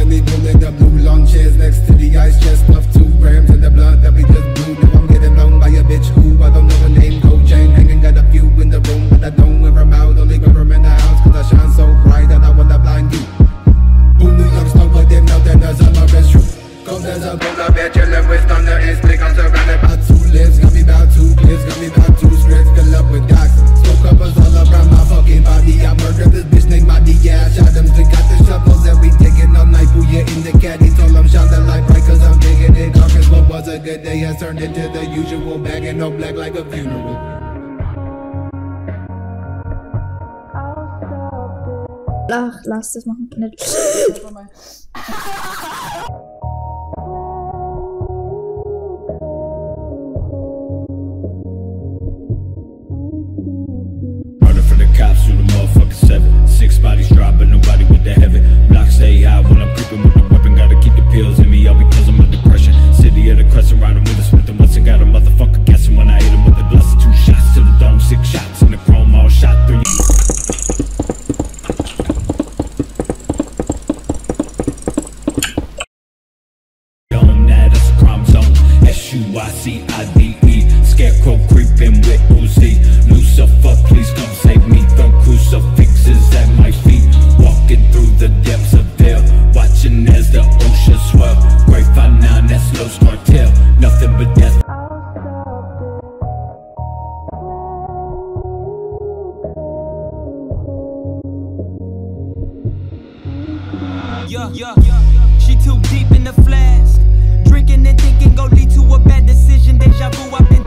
Benny Bull in the blue lawn chairs next to the ice chest. Stuff 2 grams in the blunt that we just blew. Now I'm getting blown by a bitch who I don't know her name. Gold chain hanging, got a few in the room, but I don't wear them out. Only wear them in the house cause I shine so bright that I wanna blind you. Who New York snow, but they know that there's a best true. Cold as a polar bear, chillin' with thunder and slick. I'm surrounded by 2 lives, got me about 2 clips, got me about 2 scripts, fill up with docs. Smoke uppers all around my fucking body. I murdered this bitch named Maddie, yeah, I shot them. Still got the shovels and we digging all night. Booyah in the caddy, told them shine the light bright cause I'm digging it. Dark as what was a good day has turned into the usual bag and no black like a funeral. Ach, lass das machen. Nicht. Running from the cops through the motherfucking 7. 6 bodies drop, but nobody with the heaven. Block stay high when I'm creeping with the weapon. Gotta keep the pills in me, all because I'm under depression. City of the crescent, riding with a Smith and Wesson. Got a motherfucker guessing when I hit him with the blessing. 2 shots to the dome, 6 shots in the chrome, all shot 3. SUICIDE, scarecrow creeping with Uzi. Lucifer, please come save me. Throw crucifixes at my feet. Walking through the depths of hell, watching as the ocean swell. Grapevine now, that's Los Cartel. Nothing but death. She too deep in the flask. Drinking and thinking gon' lead to a bad decision. Deja vu, I've been